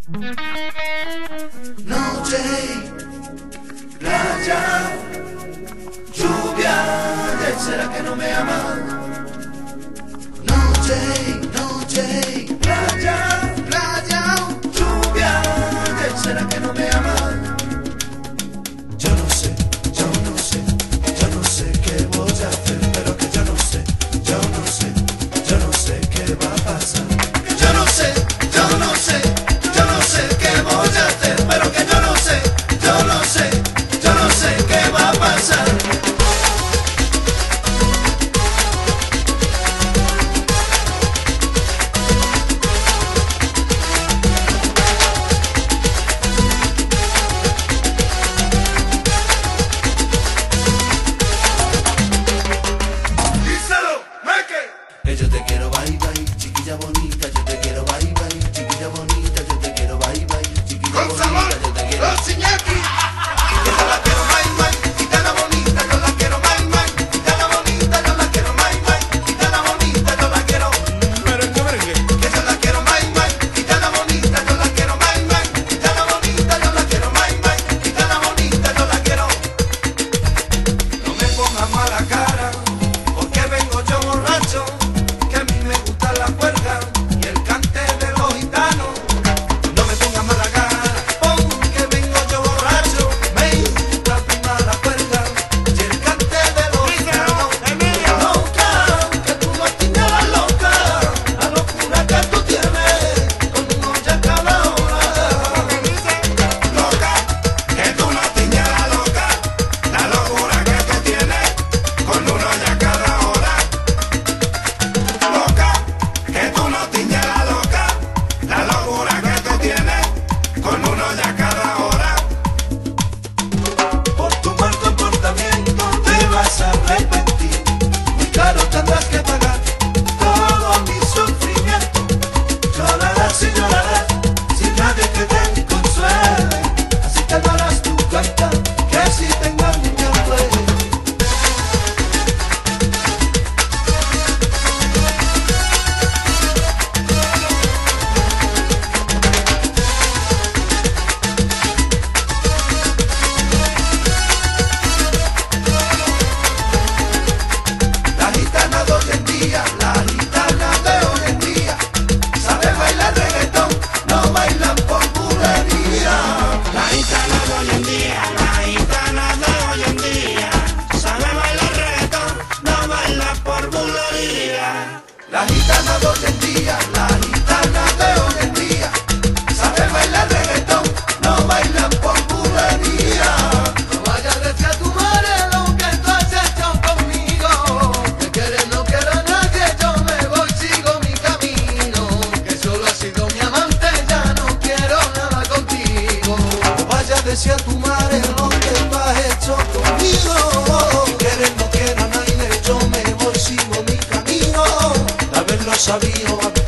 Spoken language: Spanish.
Noche, playa, lluvia, ¿será que no me amas? Noche, playa, lluvia, ¿será que no me amas? Yo no sé qué voy a hacer, pero que yo no sé qué va a pasar. Yo no sé qué voy a hacer, pero que yo no sé qué va a pasar. Yo te quiero bye bye, chiquilla bonita, yo te quiero bye bye, chiquilla bonita, yo te quiero bye bye, chiquilla bonita, yo te quiero. ¡Los Iñaki! Que yo la quiero bye bye, gitana bonita, yo la quiero bye bye, gitana bonita, yo la quiero bye bye, gitana bonita, yo la quiero. Merengue. Que yo la quiero bye bye, gitana bonita, yo la quiero bye bye, gitana bonita, yo la quiero bye bye, gitana bonita, yo la quiero. No me pongas mala cara, porque vengo yo borracho. La cuerda y el cante de los gitanos. No me pongas mala cara, porque vengo yo borracho. Me gusta prima la cuerda y el cante de los gitanos. Loca, que tú no tienes la loca, la locura que tú tienes, con uno ya cada hora. Loca, que tú no tienes la loca, la locura que tú tienes, con uno ya cada hora. Loca, que tú no tiñes la loca, la locura que tú tienes, con uno ya cada hora. Por tu mal comportamiento te vas a arrepentir, muy caro tendrás que pagar todo mi sufrimiento. Llorarás y llorarás sin nadie que te consuele, así te darás tu cuenta que si te engañan ya duele. La gitana de hoy en día sabe bailar reggaetón, no bailan por bulería. La gitana de hoy en día sabe bailar reggaetón, no bailan por bulería. La gitana de hoy en día sabe bailar reggaetón, no bailan por bulería. No vayas a decir a tu madre lo que tú has hecho conmigo. Me quieres, no quiero a nadie, yo me voy, sigo mi camino. Que solo has sido mi amante, ya no quiero nada contigo. No vayas a decir a tu madre lo que tú has hecho conmigo. Me quieres, no quiero a nadie, yo me voy, sigo mi camino. De haberlo sabido